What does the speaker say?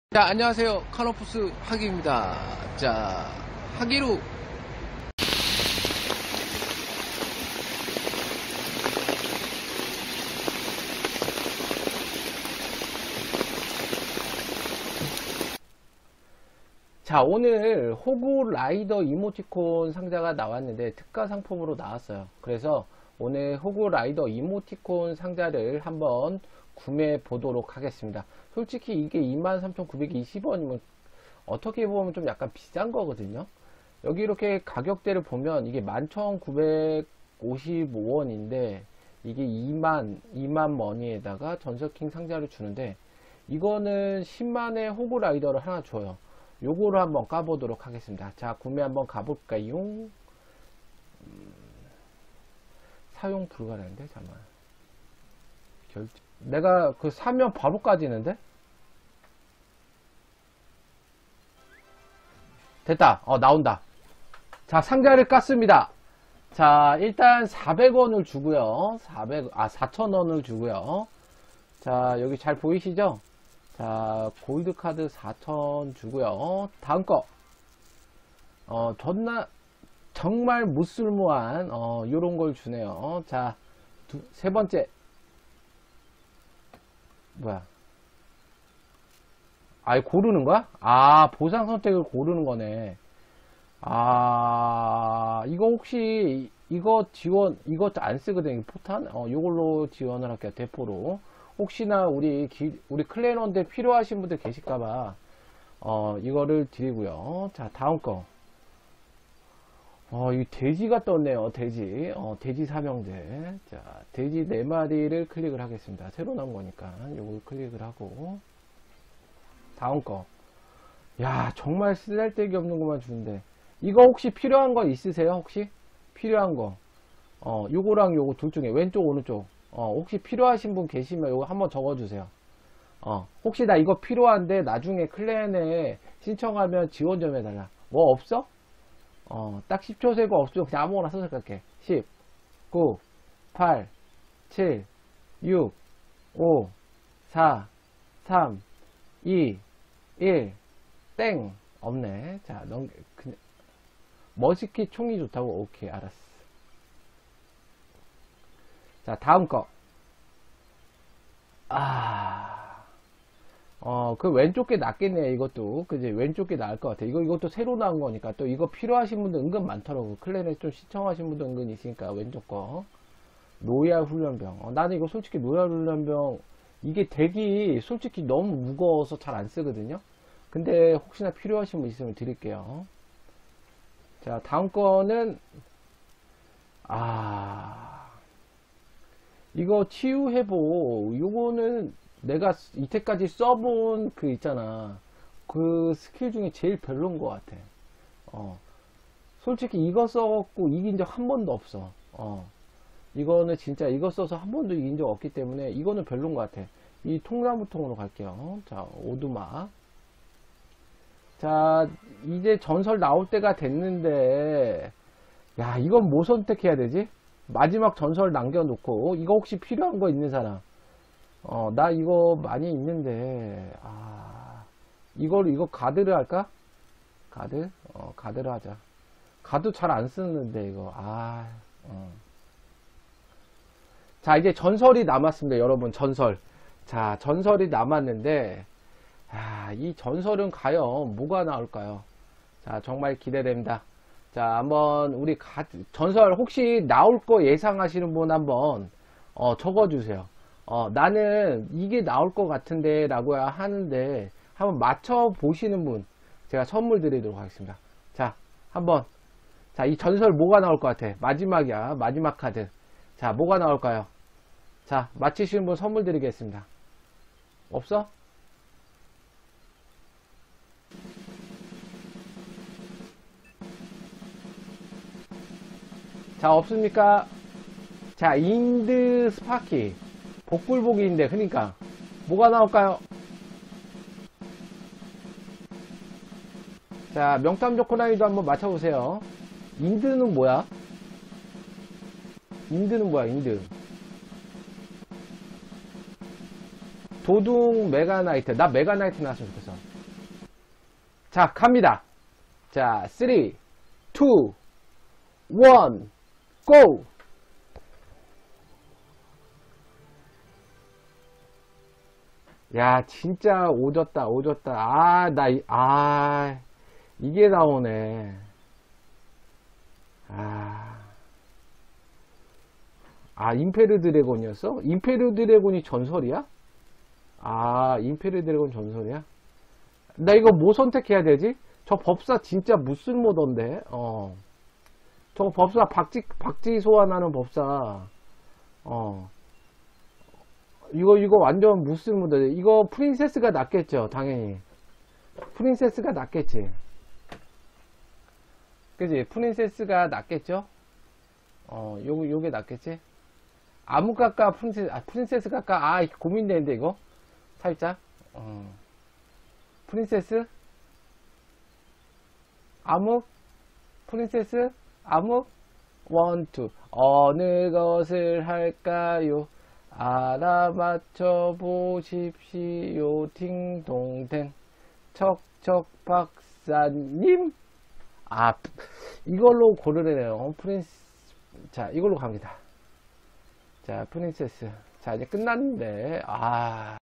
자, 안녕하세요. 카노푸스 하기입니다. 자, 하기로 자, 오늘 호구 라이더 이모티콘 상자가 나왔는데 특가 상품으로 나왔어요. 그래서 오늘 호구 라이더 이모티콘 상자를 한번 구매해 보도록 하겠습니다. 솔직히 이게 23,920원이면 어떻게 보면 좀 약간 비싼 거거든요. 여기 이렇게 가격대를 보면 이게 11,955원인데 이게 2만 머니에다가 전설킹 상자를 주는데 이거는 10만의 호구 라이더를 하나 줘요. 요거를 한번 까보도록 하겠습니다. 자, 구매 한번 가볼까요? 사용 불가라는데 잠깐만. 내가 그 사면 바로 까지는데? 됐다. 나온다. 자, 상자를 깠습니다. 자, 일단 400원을 주고요. 4,000원을 주고요. 자, 여기 잘 보이시죠? 자, 골드카드 4,000 주고요. 다음 거. 정말 무쓸모한, 요런 걸 주네요. 자, 세 번째. 뭐야? 아이, 고르는 거야? 보상 선택을 고르는 거네. 이거 혹시, 이거 안 쓰거든요. 포탄? 요걸로 지원을 할게요. 대포로. 혹시나 우리 클랜원들 필요하신 분들 계실까봐, 이거를 드리고요. 자, 다음 거. 이 돼지가 떴네요. 돼지. 돼지 삼형제. 자, 돼지 4마리를 클릭을 하겠습니다. 새로 나온 거니까. 요걸 클릭을 하고. 다음 거. 야, 정말 쓰잘데기 없는 것만 주는데. 이거 혹시 필요한 거 있으세요? 혹시? 필요한 거. 요거랑 요거 둘 중에 왼쪽, 오른쪽. 혹시 필요하신 분 계시면 요거 한번 적어주세요. 혹시 나 이거 필요한데 나중에 클랜에 신청하면 지원 좀 해달라. 뭐 없어? 딱 10초 세고 없으면 그냥 아무거나 써서 갈게. 10, 9, 8, 7, 6, 5, 4, 3, 2, 1, 땡. 없네. 자, 그냥, 머스킷 총이 좋다고? 오케이, 알았어. 자, 다음 거. 그 왼쪽 게 낫겠네, 이것도. 그지? 왼쪽 게 나을 것 같아. 이것도 새로 나온 거니까. 또 이거 필요하신 분들 은근 많더라고. 클랜에 좀 시청하신 분들 은근 있으니까, 왼쪽 거. 노얄 훈련병. 나는 이거 솔직히 노얄 훈련병, 이게 덱이 솔직히 너무 무거워서 잘 안 쓰거든요. 근데 혹시나 필요하신 분 있으면 드릴게요. 자, 다음 거는, 이거 치유해보. 요거는 내가 이때까지 써본 그 있잖아. 그 스킬 중에 제일 별론 것 같아. 솔직히 이거 써갖고 이긴 적 한 번도 없어. 이거는 진짜 이거 써서 한 번도 이긴 적 없기 때문에 이거는 별론 것 같아. 이 통나무통으로 갈게요. 자, 오두막. 자, 이제 전설 나올 때가 됐는데, 야, 이건 뭐 선택해야 되지? 마지막 전설 남겨놓고, 이거 혹시 필요한 거 있는 사람? 나 이거 많이 있는데, 이거 가드를 할까? 가드? 가드를 하자. 가드 잘 안 쓰는데, 이거. 자, 이제 전설이 남았습니다, 여러분. 전설. 자, 전설이 남았는데, 이 전설은 과연 뭐가 나올까요? 자, 정말 기대됩니다. 자, 한번 우리 전설 혹시 나올 거 예상하시는 분 한번 적어주세요. 나는 이게 나올 것 같은데 라고 하는데 한번 맞춰 보시는 분 제가 선물 드리도록 하겠습니다. 자, 한번. 자, 이 전설 뭐가 나올 것 같아? 마지막이야. 마지막 카드. 자, 뭐가 나올까요? 자, 맞히시는 분 선물 드리겠습니다. 없어? 자, 없습니까? 자, 인드 스파키. 복불복인데, 그러니까 뭐가 나올까요? 자, 명탐 조코나이도 한번 맞춰보세요. 인드는 뭐야? 인드는 뭐야, 인드? 도둑 메가나이트. 나 메가나이트 나왔으면 좋겠어. 자, 갑니다. 자, 3, 2, 1, 고! 야, 진짜 오졌다. 이게 나오네. 임페르 드래곤이었어? 임페르 드래곤이 전설이야? 임페르 드래곤 전설이야? 나 이거 뭐 선택해야 되지? 저 법사 진짜 무쓸모던데. 저거 법사 박쥐 소환하는 법사. 이거 완전 무쓸모던데. 이거 프린세스가 낫겠죠, 당연히. 프린세스가 낫겠지. 그지? 프린세스가 낫겠죠? 요게 낫겠지? 암흑 갈까? 프린세스 갈까? 고민되는데, 이거? 살짝. 프린세스? 암흑? 프린세스? 암흑? 원, 투. 어느 것을 할까요? 알아맞혀 보십시오. 팅동댕. 척척 박사님? 이걸로 고르래요. 자, 이걸로 갑니다. 자, 프린세스. 자, 이제 끝났는데,